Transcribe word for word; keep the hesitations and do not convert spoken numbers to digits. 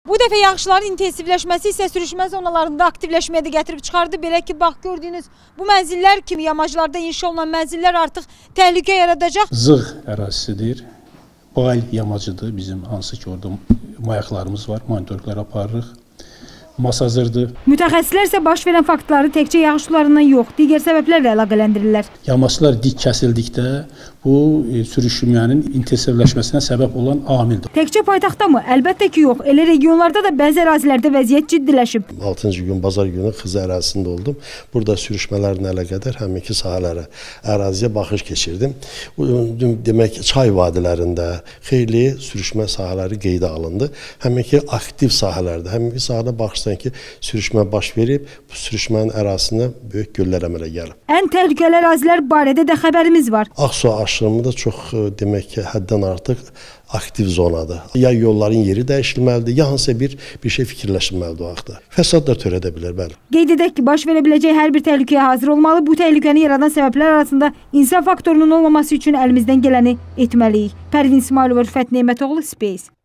Bu dəfə yağışların intensivləşməsi isə sürüşmə zonalarında aktivləşməyə də gətirib çıxardı. Belə ki, bax gördüyünüz bu mənzillər kimi yamaclarda inşa olunan mənzillər artıq təhlükə yaradacaq. Zığ ərazisidir. Bayıl yamacıdır bizim, hansı ki orada mayaqlarımız var, monitorlar aparırıq. Mas hazırdır. Mütəxəssislər isə baş verən faktları təkcə yağış sularından yox, digər səbəblərlə əlaqələndirirlər. Yamaçlar dik kəsildikdə bu e, sürüşmənin intensivləşməsinə səbəb olan amildir. Təkcə paytaxtda mı? Əlbəttə ki, yox. Elə regionlarda da bəzi ərazilərdə vəziyyət ciddiləşib. altıncı gün bazar günü Xızı ərazisində oldum. Burada sürüşmələrlə əlaqədar həm iki sahələrə, əraziyə baxış keçirdim. Demək, çay vadilərində xeyli sürüşmə sahələri qeydə alındı. Həm ki aktiv sahələrdə, həm ki sahədə baxırsan ki, sürüşmə baş verib, bu sürüşmənin ərazisində böyük göllər əmələ gəlib. Ən təhlükəli ərazilər barədə də xəbərimiz var. Ağsu aşırımı da çox, demək ki, həddən artıq aktiv zonadır. Ya yolların yeri dəyişilməlidir, ya hansısa bir, bir şey fikirləşilməlidir o vaxtda. Fəsad da törədə bilər, bəli. Qeyd edək ki, baş verə biləcək hər bir təhlükəyə hazır olmalı. Bu təhlükəni yaradan səbəblər arasında insan faktorunun olmaması üçün əlimizdən gələni etməliyik. Pərvin İsmailova, Rüfət Nemətoğlu, Space.